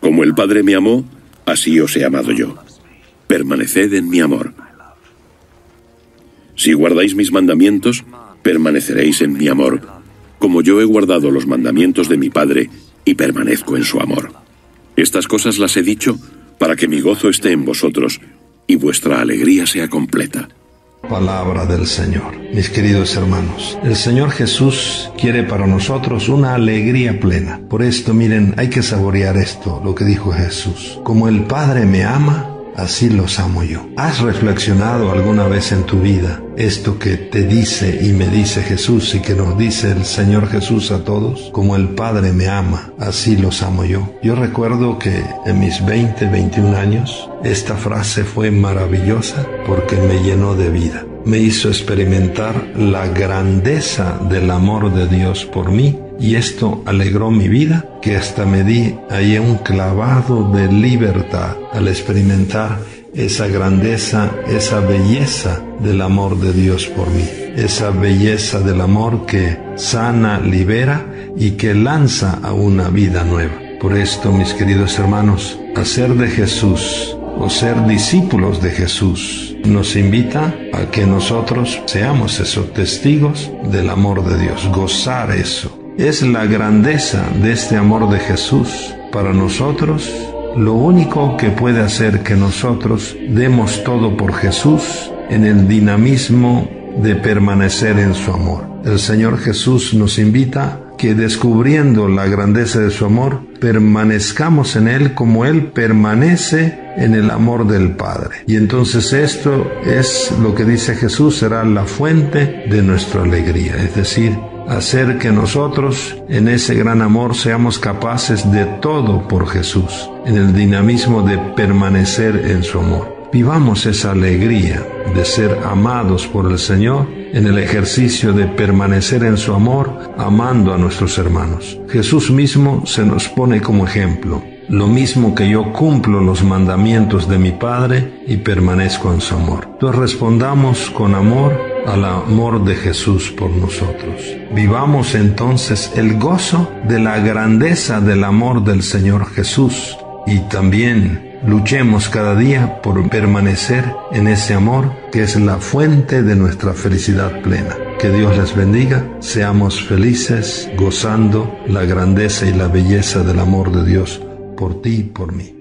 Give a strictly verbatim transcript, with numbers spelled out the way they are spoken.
Como el Padre me amó, así os he amado yo. Permaneced en mi amor. Si guardáis mis mandamientos, permaneceréis en mi amor, como yo he guardado los mandamientos de mi Padre y permanezco en su amor. Estas cosas las he dicho para que mi gozo esté en vosotros y vuestra alegría sea completa. Palabra del Señor. Mis queridos hermanos, el Señor Jesús quiere para nosotros una alegría plena. Por esto, miren, hay que saborear esto, lo que dijo Jesús. Como el Padre me ama, así los amo yo. ¿Has reflexionado alguna vez en tu vida esto que te dice y me dice Jesús y que nos dice el Señor Jesús a todos? Como el Padre me ama, así los amo yo. Yo recuerdo que en mis veinte, veintiún años, esta frase fue maravillosa porque me llenó de vida. Me hizo experimentar la grandeza del amor de Dios por mí. Y esto alegró mi vida, que hasta me di ahí un clavado de libertad al experimentar esa grandeza, esa belleza del amor de Dios por mí. Esa belleza del amor que sana, libera y que lanza a una vida nueva. Por esto, mis queridos hermanos, hacer de Jesús o ser discípulos de Jesús nos invita a que nosotros seamos esos testigos del amor de Dios, gozar eso. Es la grandeza de este amor de Jesús para nosotros lo único que puede hacer que nosotros demos todo por Jesús en el dinamismo de permanecer en su amor. El Señor Jesús nos invita que descubriendo la grandeza de su amor, permanezcamos en Él como Él permanece en el amor del Padre. Y entonces esto es lo que dice Jesús, será la fuente de nuestra alegría, es decir, hacer que nosotros en ese gran amor seamos capaces de todo por Jesús, en el dinamismo de permanecer en su amor. Vivamos esa alegría de ser amados por el Señor en el ejercicio de permanecer en su amor, amando a nuestros hermanos. Jesús mismo se nos pone como ejemplo. Lo mismo que yo cumplo los mandamientos de mi Padre y permanezco en su amor. Entonces respondamos con amor al amor de Jesús por nosotros. Vivamos entonces el gozo de la grandeza del amor del Señor Jesús y también luchemos cada día por permanecer en ese amor que es la fuente de nuestra felicidad plena. Que Dios les bendiga, seamos felices gozando la grandeza y la belleza del amor de Dios por ti y por mí.